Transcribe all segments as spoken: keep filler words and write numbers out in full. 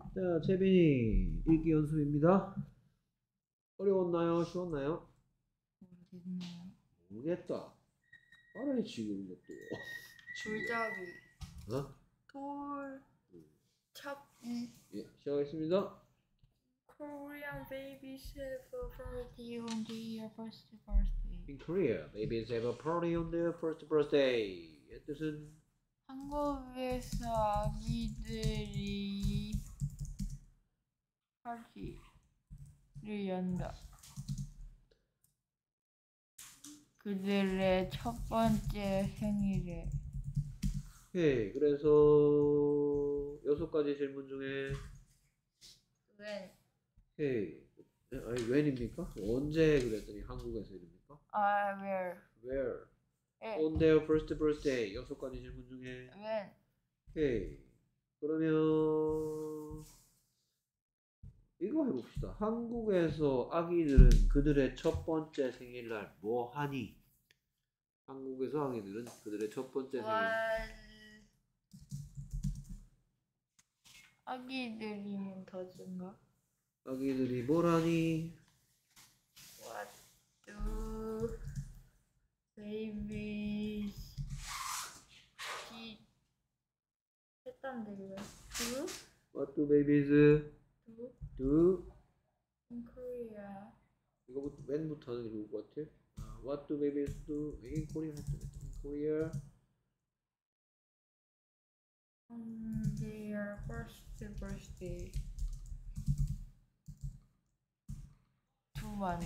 자, 채빈이 읽기 연습입니다. 어려웠나요? 쉬웠나요? 모르겠네요. 모르겠다. 알아야 지금 이것도. 줄잡이, 어? 돌, 잡기. 예, 시작하겠습니다. Korean babies have a party on their first birthday. In Korea, babies have a party on their first birthday. 의 뜻은 한국에서 아기들이 파티를 연다. 그들의 첫 번째 생일에. 오케이. 그래서 여섯 가지 질문 중에 왜? 오케이. 아니, when입니까? 언제 그랬더니 한국에서 이릅니까? 아, where? Where? 예. On their first birthday. 여섯 가지 질문 중에 when? 오케이. 그러면 이거 해봅시다. 한국에서 아기들은 그들의 첫 번째 생일날 뭐 하니? 한국에서 아기들은 그들의 첫 번째 생일. 아기들이면 더준가? 아기들이 뭘 하니? What do babies eat? 했단데 왜? Do? What do babies Do? do? In Korea. 이거부터 when부터 하는 게 좋을 것 같아? 아, What do babies do in Korea? In Korea On their first birthday. 두 맞나?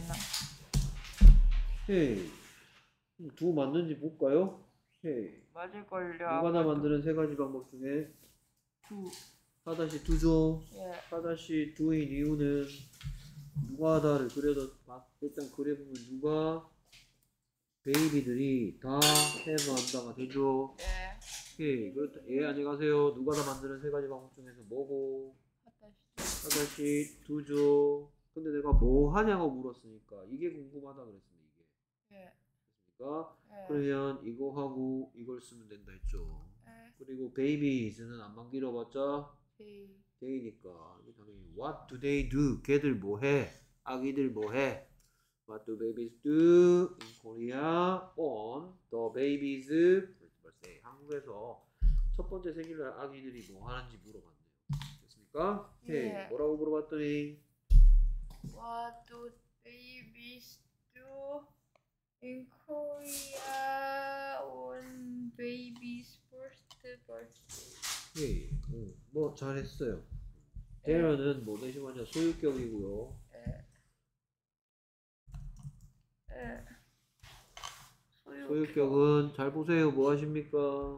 오케이. 두 맞는지 볼까요? 오케이. 맞을걸요. 누가나 만드는 세 가지 방법 중에 두. 하다시 두죠. 예. 하다시 두인 이유는 누가 다를 그려도 일단 그려보면 누가 베이비들이 다 have 한다가 되죠. 예. 오케이. 그렇다. 예, 안녕하세요. 누가 다 만드는 세 가지 방법 중에서 뭐고? 하다시. 하다시 두죠. 근데 내가 뭐 하냐고 물었으니까 이게 궁금하다 그랬습니다. 이게. 예. 됐습니까? 예. 그러면 이거 하고 이걸 쓰면 된다 했죠. 예. 그리고 베이비즈는 안만 길어봤자 네. 데이니까 당연히 what do they do? 걔들 뭐해? 아기들 뭐해? What do babies do in Korea on the baby's first birthday? 한국에서 첫 번째 생일날 아기들이 뭐 하는지 물어봤네요. 됐습니까? 오케이. 예. 뭐라고 물어봤더니 What do babies do in Korea on baby's first birthday? 오케이. 응. 뭐 잘했어요. there는 뭐 대신하냐 소유격이고요. 에. 에. 소유격. 소유격은 잘 보세요. 뭐 하십니까?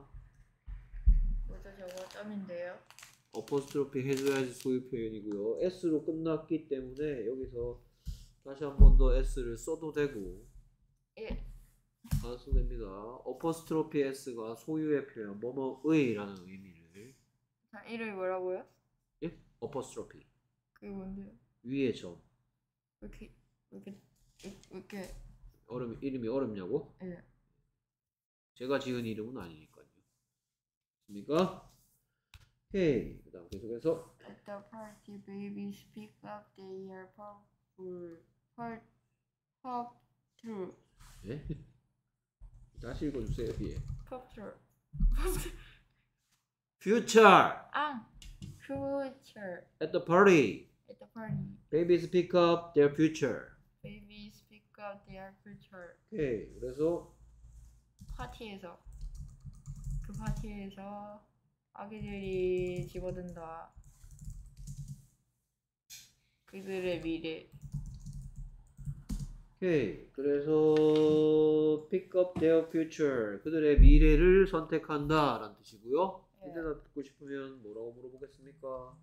뭐죠 저거 점인데요? 어퍼스트로피 해줘야지 소유 표현이고요. S로 끝났기 때문에 여기서 다시 한 번 더 S를 써도 되고 예. 안 써도 됩니다. 어퍼스트로피 S가 소유의 표현 뭐뭐의 라는 의미를 자, 이름이 뭐라고요? 예? 어퍼스트로피 그게 뭔데요? 위의 점 왜 이렇게 왜 이렇게 왜, 왜 이렇게 어렵, 이름이 어렵냐고? 예. 제가 지은 이름은 아니니까요. 됐습니까? 오케이. 그 다음 계속해서 At the party, babies pick up their purple part pop through 예? 다시 읽어주세요. 뒤에 pop through. Future 아, future. at the party At the party, babies pick up their future. babies pick up their future. 오케이. 그래서 파티에서 그 파티에서 아기들이 집어든다. 그들의 미래. 오케이. 그래서 pick up their future. 그들의 미래를 선택한다 라는 뜻이고요. 예. 이 대답 듣고 싶으면 뭐라고 물어보겠습니까?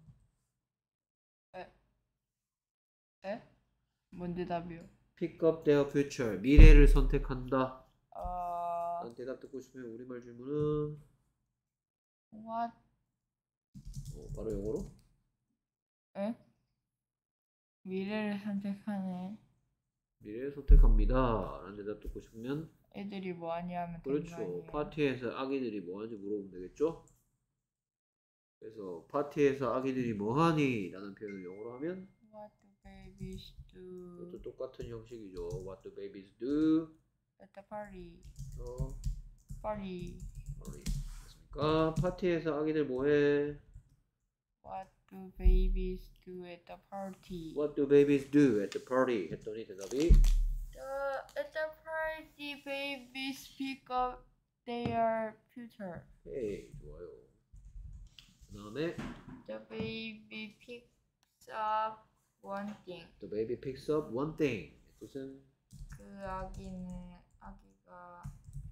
에? 뭔 대답이요? pick up their future. 미래를 선택한다 어... 라는 대답 듣고 싶으면 우리말 질문은 What? 어, 바로 영어로? 에? 미래를 선택하네. 미래를 선택합니다 라는 대답 듣고 싶으면 애들이 뭐 하냐 하면 되는 거 그렇죠. 아니에요? 파티에서 아기들이 뭐 하는지 물어보면 되겠죠? 그래서 파티에서 아기들이 뭐하니? 라는 표현을 영어로 하면 What do babies do 이것도 똑같은 형식이죠. What do babies do? at the party? 어, Party. party. 됐습니까? 파티에서 아기들 뭐해? What do babies do at the party? What do babies do at the party? 했더니 대답이 The, at the party, babies pick up their future. 오케이, 좋아요. 그 다음에 The baby picks up one thing. The baby picks up one thing. 뜻은 그 아기는 아기가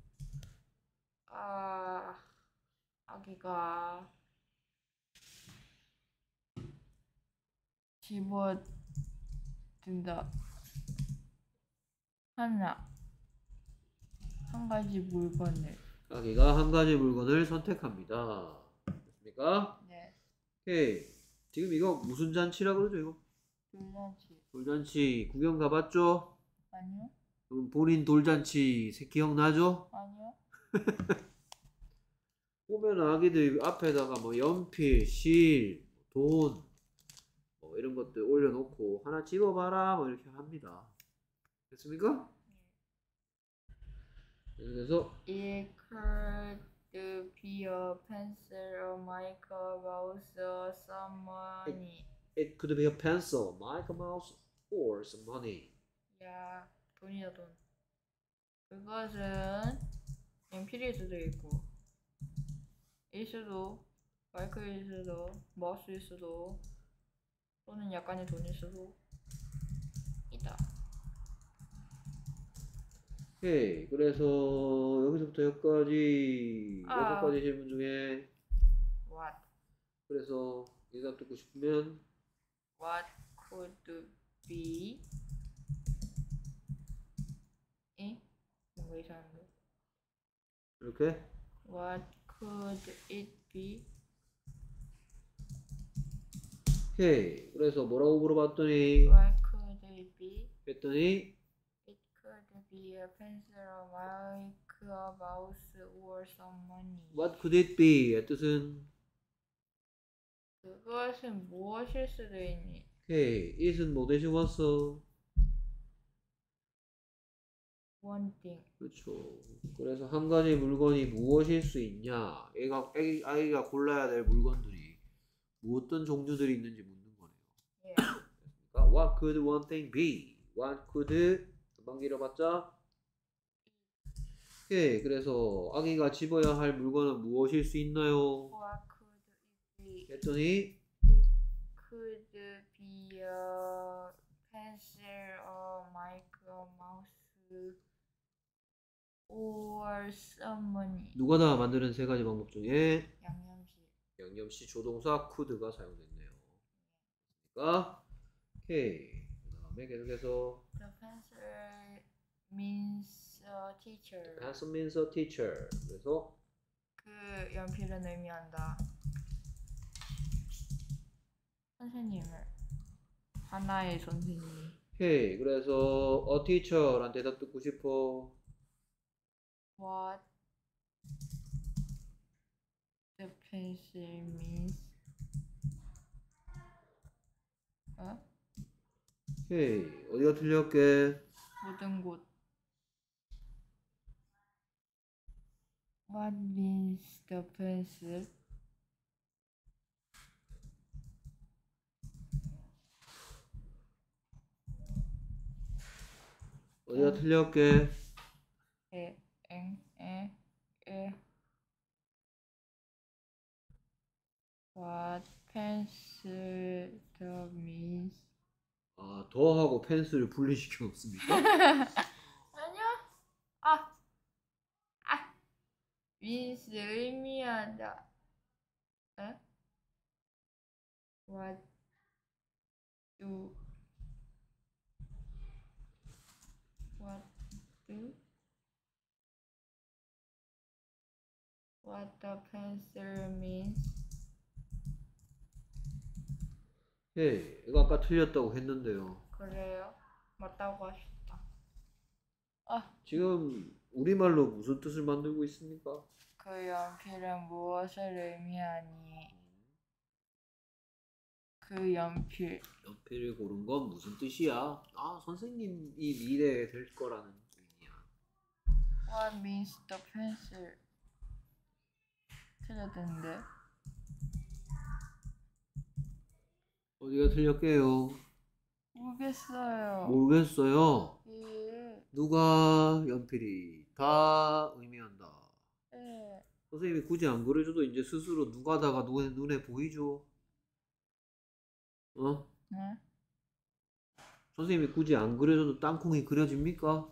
아 아기가 집어든다. 하나 한 가지 물건을. 아기가 한 가지 물건을 선택합니다. 됐습니까? 네. 오케이. 지금 이거 무슨 잔치라 그러죠 이거? 돌잔치. 돌잔치 구경 가봤죠? 아니요? 그럼 본인 돌잔치 기억나죠? 아니요? 보면 아기들 앞에다가 뭐 연필, 실, 돈 뭐 이런 것들 올려놓고 하나 집어봐라 뭐 이렇게 합니다. 됐습니까? 그래서 It could be a pencil, a mic, a mouse, or some money. it could be a pencil, Mickey Mouse, or some money. 야, 돈이다 돈. 그것은 연필일 수도 있고, 일 수도, 마이크일 수도, 마우스일 수도, 또는 약간의 돈일 수도 있다. 오케이. 그래서 여기서부터 여기까지 아. 여섯 가지 질문 중에 What? 그래서 대답 듣고 싶으면 What could be? 에? 뭔가 이상한데. 이렇게 What could it be? 오케이. 그래서 뭐라고 물어봤더니 What could it be? 했더니 It could be a pencil, a mic, a mouse, or some money. What could it be? 의 뜻은 그것은 무엇일 수도 있니? 오케이. it은 뭐 대신 왔어? One thing. 그렇죠. 그래서 한 가지 물건이 무엇일 수 있냐? 애가 애기, 아이가 골라야 될 물건들이 뭐 어떤 종류들이 있는지 묻는 거네요. 예. 그러니까 What could one thing be? What could 금방 길어봤자? 오케이. 그래서 아기가 집어야 할 물건은 무엇일 수 있나요? What could it be? 했더니 It could be a pencil, a mic, a mouse, or some money. 누가 다 만드는 세 가지 방법 중에 양념식. 양념시 조동사 could가 사용됐네요. 그러니까 오케이. 그 다음에 계속해서 The pencil means a teacher. pencil means a teacher. 그래서 그 연필은 의미한다. 선생님을. 하나의 선생님. 오케이. 그래서 a teacher란 대답 듣고 싶어. What the pencil means? 어? 오케이. 어디가 틀렸게? 모든 곳. What means the pencil? 어디가 틀렸게? 에, 엥, 에, 에. What pencil the means? 아, 더하고 펜슬을 분리시켜 놓습니까? 아니요. 아, 아. means 의미하다. 에? What do? What do? What the pencil means? 예, 이거 아까 틀렸다고 했는데요. 그래요? 맞다고 하셨다. 아, 지금 우리말로 무슨 뜻을 만들고 있습니까? 그 연필은 무엇을 의미하니? 그 연필. 연필을 고른 건 무슨 뜻이야? 아, 선생님이 미래에 될 거라는 의미야. What means the pencil? 틀렸던데. 어디가 틀렸게요? 모르겠어요. 모르겠어요. 예. 누가 연필이 다 의미한다. 예. 선생님이 굳이 안 그려줘도 이제 스스로 누가다가 눈에, 눈에 보이죠? 어? 네? 선생님이 굳이 안 그려줘도 땅콩이 그려집니까?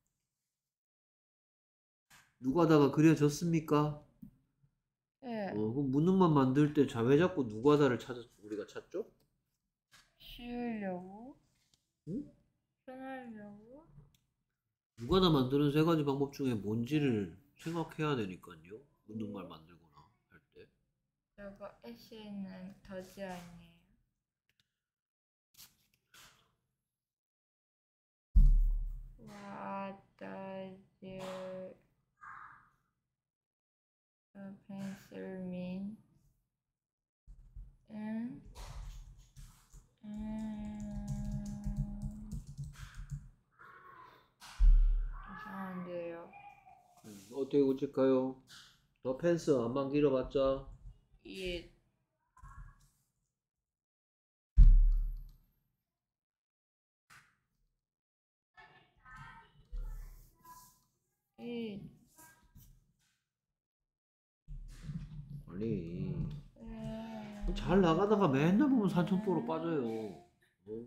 누가다가 그려졌습니까? 예. 어, 그럼 묻는만 만들 때 자, 왜 자꾸 누가다를 찾았, 우리가 찾죠? 쉬우려고? 응? 편하려고? 누가다 만드는 세 가지 방법 중에 뭔지를 생각해야 되니까요. 묻는 말 만들거나 할 때. 저거 에세이는 더지 아니에요. What does your the pencil mean? 응? 음... 이상한데요. 음, 어떻게 고칠까요? 더 펜스 안만 길어봤자 이 이 아니 음... 잘 나가다가 맨날 보면 산천포로 빠져요. 어?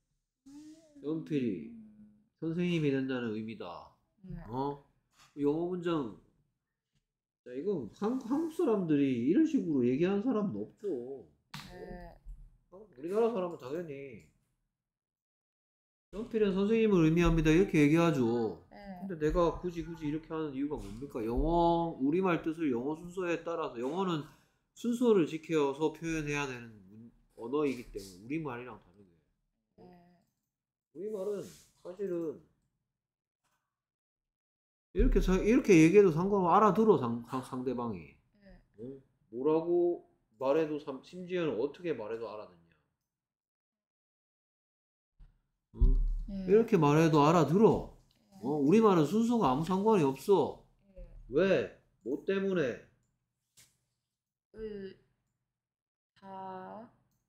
연필이 선생님이 된다는 의미다. 네. 어? 영어 문장 자, 이건 한, 한국 사람들이 이런 식으로 얘기하는 사람은 없죠. 네. 어? 우리나라 사람은 당연히 연필은 선생님을 의미합니다 이렇게 얘기하죠. 네. 근데 내가 굳이 굳이 이렇게 하는 이유가 뭡니까? 영어 우리말 뜻을 영어 순서에 따라서 영어는 순서를 지켜서 표현해야 되는 문- 언어이기 때문에 우리말이랑 다르게 네. 우리말은 사실은 이렇게 사- 이렇게 얘기해도 상관없어 알아들어 상, 상, 상대방이 네. 어? 뭐라고 말해도 삼- 심지어는 어떻게 말해도 알아듣냐 어? 네. 이렇게 말해도 알아들어 어? 우리말은 순서가 아무 상관이 없어 네. 왜? 뭐 때문에? 을, 다,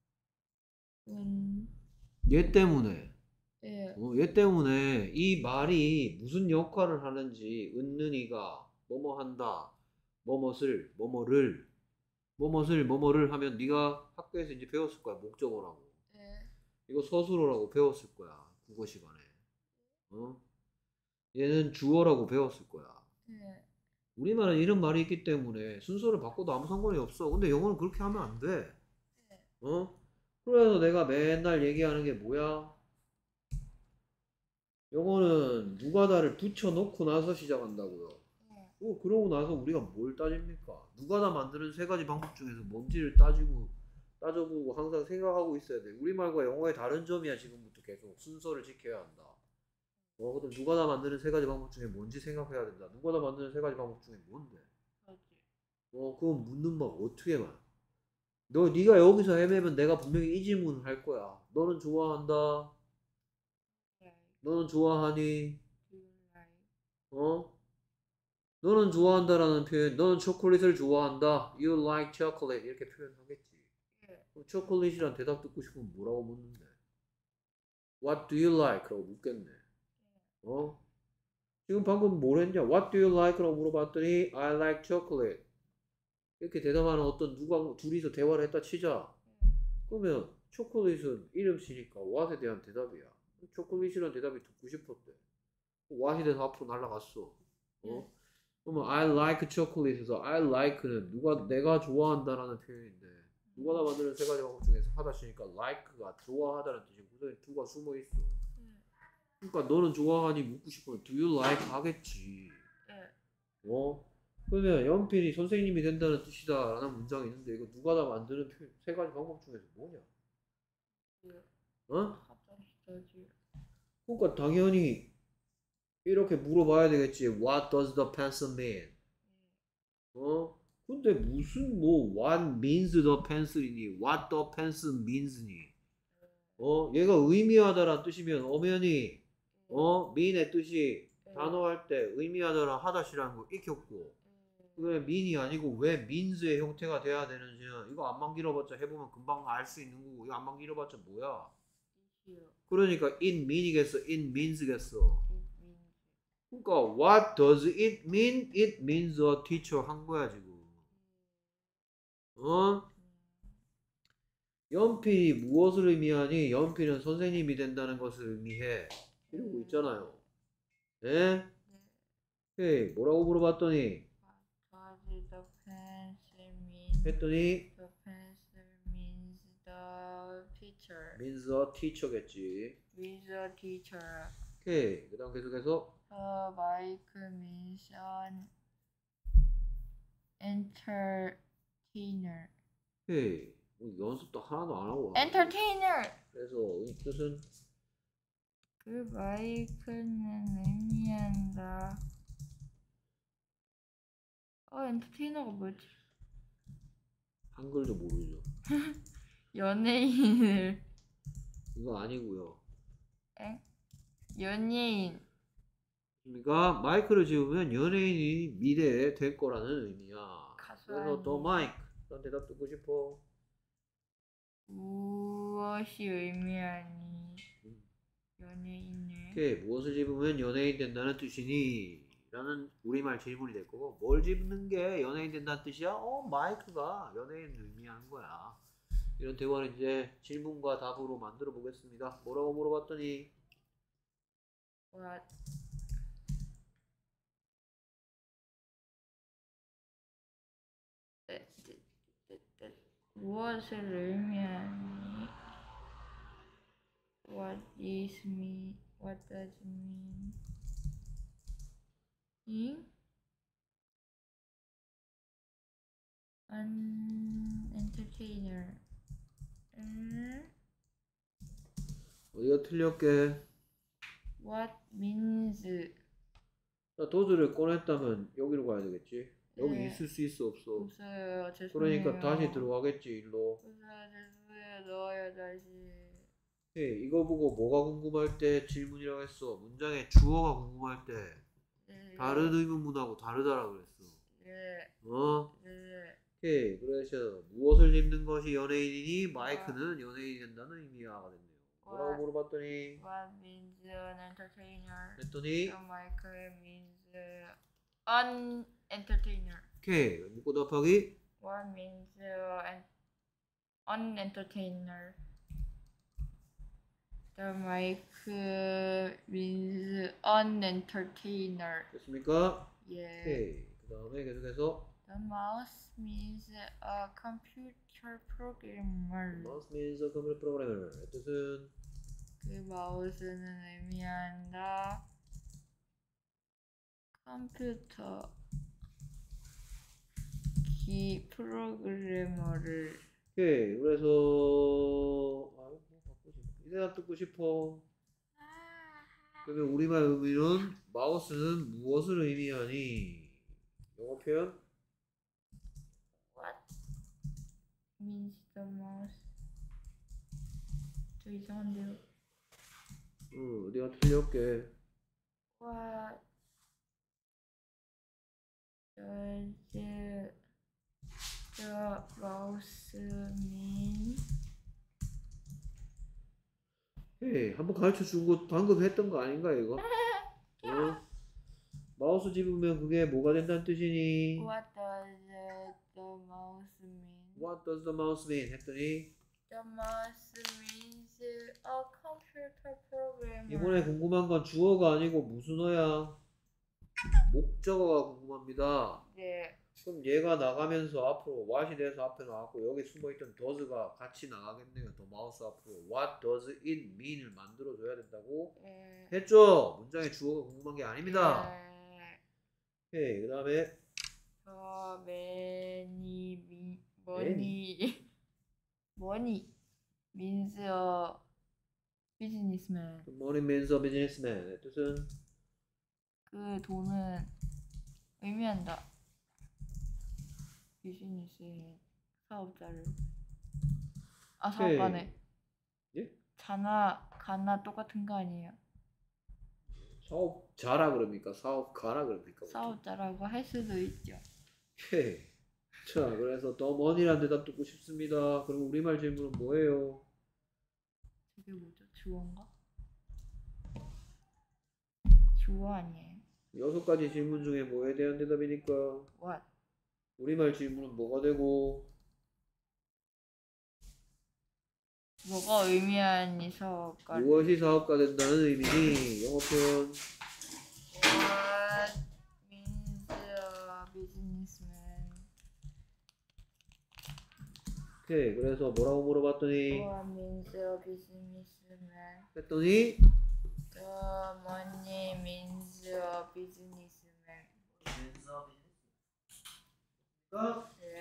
은, 얘 때문에 예, 어, 얘 때문에 이 말이 무슨 역할을 하는지 은는이가 뭐뭐 한다 뭐뭇을 뭐뭐를 뭐뭇을 뭐뭐를 하면 네가 학교에서 이제 배웠을 거야 목적어라고 예, 이거 서술어라고 배웠을 거야 국어 시간에 어? 얘는 주어라고 배웠을 거야 예, 우리말은 이런 말이 있기 때문에 순서를 바꿔도 아무 상관이 없어 근데 영어는 그렇게 하면 안 돼 어? 그래서 내가 맨날 얘기하는 게 뭐야? 영어는 누가다를 붙여놓고 나서 시작한다고요. 예, 어, 그러고 나서 우리가 뭘 따집니까? 누가다 만드는 세 가지 방법 중에서 뭔지를 따지고 따져보고 항상 생각하고 있어야 돼. 우리말과 영어의 다른 점이야 지금부터 계속 순서를 지켜야 한다. 어, 그럼 누가다 만드는 세 가지 방법 중에 뭔지 생각해야 된다. 누가다 만드는 세 가지 방법 중에 뭔데? 더지. 어, 그건 묻는 말 어떻게 말? 너 네가 여기서 헤매면 내가 분명히 이 질문을 할 거야. 너는 좋아한다. Like, 너는 좋아하니? do you like? 어? 너는 좋아한다라는 표현, 너는 초콜릿을 좋아한다. You like chocolate 이렇게 표현하겠지. 예, 그럼 초콜릿이란 대답 듣고 싶으면 뭐라고 묻는데? What do you like? 라고 묻겠네. 어? 지금 방금 뭘 했냐? What do you like? 라고 물어봤더니 I like chocolate. 이렇게 대답하는 어떤 누가 둘이서 대화를 했다 치자. 예, 그러면 초콜릿은 이름씨니까 what에 대한 대답이야. 초콜릿이란 대답이 듣고 싶었대. what이 돼서 앞으로 날아갔어. 어? 그러면 I like chocolate에서 I like는 누가 내가 좋아한다라는 표현인데 누가 다 만드는 세 가지 방법 중에서 하다 치니까 like가 좋아하다는 뜻이 구성에 두가 숨어 있어. 예, 그러니까 너는 좋아하니 묻고 싶으면 do you like 하겠지. 예, 어? 그러면 연필이 선생님이 된다는 뜻이다라는 문장이 있는데 이거 누가 다 만드는 표- 세 가지 방법 중에서 뭐냐? 예. 어? 갑자기 더지. 그러니까 당연히 이렇게 물어봐야 되겠지. What does the pencil mean? 어? 근데 무슨 뭐 what means the pencil이니 what the pencil means니 어 얘가 의미하다란 뜻이면 엄연히 어 mean의 뜻이 단어 할 때 의미하다란 하다시라는 거 익혔고 왜 mean이 아니고 왜 means의 형태가 돼야 되는지는 이거 안만 길어봤자 해보면 금방 알 수 있는 거고 이거 안만 길어봤자 뭐야 그러니까 it mean이겠어 it means겠어 그러니까 what does it mean? it means a teacher 한 거야 지금 어? 연필이 무엇을 의미하니? 연필은 선생님이 된다는 것을 의미해. 이러고 있잖아요. 네? 오케이. 뭐라고 물어봤더니? What does the pencil mean? 했더니 The pencil means the teacher. means a teacher겠지. Means the teacher. 오케이. 그 다음 계속해서 The bike means an entertainer. 오케이. 뭐 연습도 하나도 안 하고 Entertainer. 그래서 이 뜻은 그 바이크는 의미한다. 어, 엔터테이너가 뭐지? 한글도 모르죠. 연예인을. 이거 아니고요. 에? 연예인. 그러니까 마이크를 집으면 연예인이 미래에 될 거라는 의미야. 가수 그래서 더 아니에요. 마이크. 넌 대답 듣고 싶어. 무엇이 의미하니? 연예인을. 오케이. 무엇을 집으면 연예인 된다는 뜻이니? 라는 우리말 질문이 될 거고 뭘 집는 게 연예인 된다는 뜻이야? 어 마이크가 연예인을 의미하는 거야. 이런 대화를 이제 질문과 답으로 만들어 보겠습니다. 뭐라고 물어봤더니 What? 무엇을 의미하니? What is me? What does it mean? 잉? An entertainer. 음? 어디가 틀렸게? What means? 자, 도즈를 꺼냈다면 여기로 가야 되겠지? 여기 네. 있을 수 있어 없어? 없어요. 죄송해요. 그러니까 다시 들어가겠지 일로. 없어요. 죄송해요. 넣어요 다시. 네, 이거 보고 뭐가 궁금할 때 질문이라고 했어. 문장의 주어가 궁금할 때 네. 다른 의문문하고 다르다라고 그랬어. 네. 어? 네. 오케이. 그래서 무엇을 입는 것이 연예인이니 마이크는 연예인이 된다는 의미야가 됐네요. 뭐라고 What? 물어봤더니 What means an entertainer? 했더니 The Michael means an entertainer. 오케이. 묻고 답하기 What means an an entertainer? The Michael means an entertainer. 됐습니까? 예. 오케이. 그 다음에 계속해서 The mouse means a computer programmer. mouse means a computer programmer. 뜻은 그 마우스는 의미한다. 컴퓨터 기 프로그래머를. 오케이. 그래서 아이고 바꾸지. 이 대답 듣고 싶어. 그러면 우리말 의미는 마우스는 무엇을 의미하니? 영어 표현? What means the mouse? 저 이상한데요. 응, 어디가 틀렸게. What does the mouse mean? 헤이, 한번 가르쳐 준 거 방금 했던 거 아닌가 이거? 어? 마우스 집으면 그게 뭐가 된다는 뜻이니? What does the mouse mean? What does the mouse mean? 했더니 The mouse means a computer programmer. 이번에 궁금한 건 주어가 아니고 무슨 어야? 목적어가 궁금합니다. 네. 그럼 얘가 나가면서 앞으로 what이 돼서 앞에 나왔고 여기 숨어있던 does가 같이 나가겠네요. 더 마우스 앞으로 what does it mean을 만들어줘야 된다고 네. 했죠? 문장의 주어가 궁금한 게 아닙니다. 네. 오케이, 그 다음에 The many mi- money money means a businessman. money means a businessman. 뜻은 그 돈은 의미한다. 비즈니스인 사업자를 아 오케이. 사업가네. 예? 자나 가나 똑같은 거 아니에요? 사업자라 그럽니까? 사업가라 그럽니까? 사업자라고 할 수도 있죠. 오케이. 자, 그래서 더 머니라는 대답 듣고 싶습니다. 그럼 우리말 질문은 뭐예요? 저게 뭐죠? 주어인가? 주어 아니에요? 여섯 가지 질문 중에 뭐에 대한 대답이니까? What? 우리말 질문은 뭐가 되고? 뭐가 의미하니 사업가? 무엇이 사업가 된다는 의미니? 영어 표현. What means a businessman? 오케이. 그래서 뭐라고 물어봤더니? What means a businessman? 했더니? The money means a businessman. 네.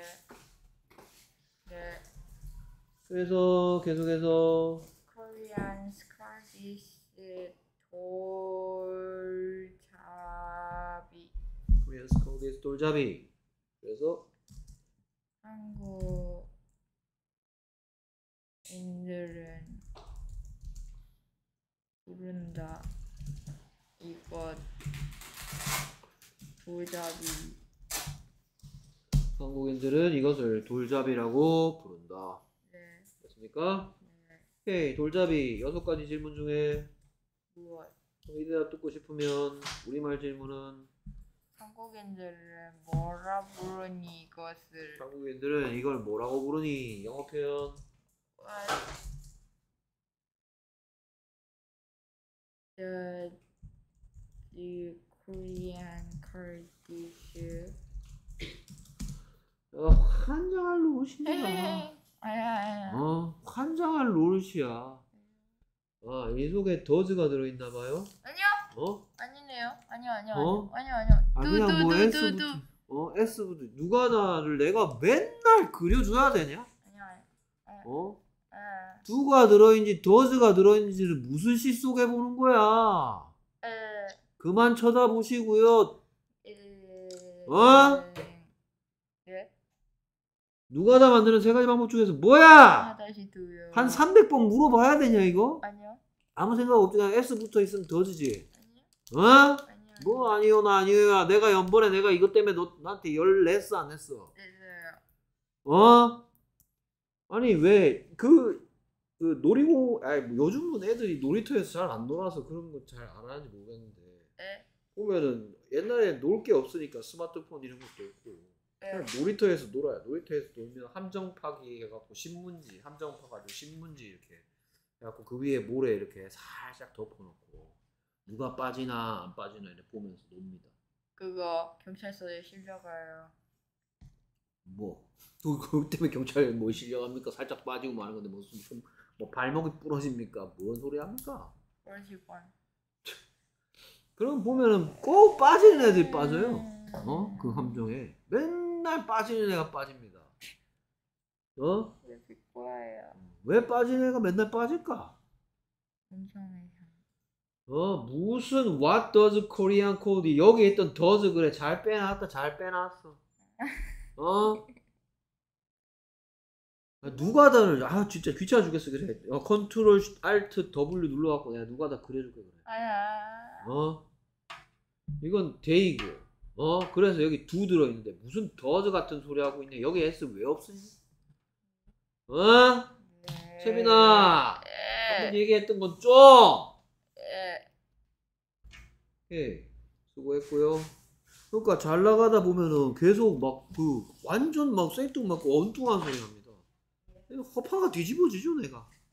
네. 그래서 계속해서 Korean Scottish 돌잡이. Korean Scottish 돌잡이. 그래서 한국인들은 부른다. 이것 돌잡이. 한국인들은 이것을 돌잡이라고 부른다. 네. 됐습니까? 네. 오케이. 돌잡이 여섯 가지 질문 중에 무엇? 이 대답 듣고 싶으면 우리말 질문은 한국인들은 뭐라 부르니 이것을? 한국인들은 이걸 뭐라고 부르니? 영어 표현. What the, the Korean Kurdish? 어, 환장할 노릇이야. 아야 아야. 어, 환장할 노릇이야. 아, 이 속에 더즈가 들어있나 봐요. 아니요. 어? 아니네요. 아니요 아니요 어? 아니요 아니요 아, 아니요. 그냥 뭐 두두두두두. S부터 어, S부터 누가 나를 내가 맨날 그려줘야 되냐? 아니요 아니요. 어? 아. 두가 들어있는지 더즈가 들어있는지를 무슨 시 속에 보는 거야? 에. 그만 쳐다보시고요. 에. 어? 예? 누가 다 만드는 세 가지 방법 중에서 뭐야? 아, 다시 두요. 한 삼백 번 물어봐야 되냐 이거? 아니요. 아무 생각 없지. 그냥 S 붙어 있으면 더즈지. 아니요. 어? 아니요. 뭐 아니요 나 아니요. 내가 연번에 내가 이것 때문에 너 나한테 열 냈어 안 냈어? 네. 어? 아니 왜 그 그 놀이공 아니 뭐 요즘은 애들이 놀이터에서 잘 안 놀아서 그런 거 잘 안 하는지 모르겠는데 에. 보면은 옛날에 놀 게 없으니까 스마트폰 이런 것도 없고 그냥 놀이터에서 놀아요. 놀이터에서 놀면 함정파기 해갖고 신문지 함정 파가지고 신문지 이렇게 해갖고 그 위에 모래 이렇게 살짝 덮어놓고 누가 빠지나 안 빠지나 이렇게 보면서 놉니다. 그거 경찰서에 실려가요. 뭐? 또 그것 때문에 경찰에 뭐 실려갑니까? 살짝 빠지고 마는 건데 무슨 좀 뭐 발목이 부러집니까? 뭔 소리 합니까? 그러실 뻔. 그럼 보면은 꼭 빠지는 애들이 빠져요. 어? 그 함정에 맨날 빠지는 애가 빠집니다. 어? 왜 비꼬아요? 왜 빠지는 애가 맨날 빠질까? 엄청나요. 어? 무슨 what does Korean code 여기 있던 does 그래 잘 빼놨다 잘 빼놨어. 어? 누가 다를 아 진짜 귀찮아 죽겠어 그래. 어, 컨트롤 알트 더블유 눌러갖고 내가 누가 다 그려줄게 그래. 아야. 어? 이건 데이고 어? 그래서 여기 두 들어있는데 무슨 더즈 같은 소리 하고 있네. 여기 S 왜 없으니? 어? 네. 채빈아 에. 한번 얘기했던 건 좀! 에. 예 수고했고요. 그러니까 잘 나가다 보면은 계속 막 그 완전 막 생뚱맞고 엉뚱한 소리 합니다. 허파가 뒤집어지죠 내가.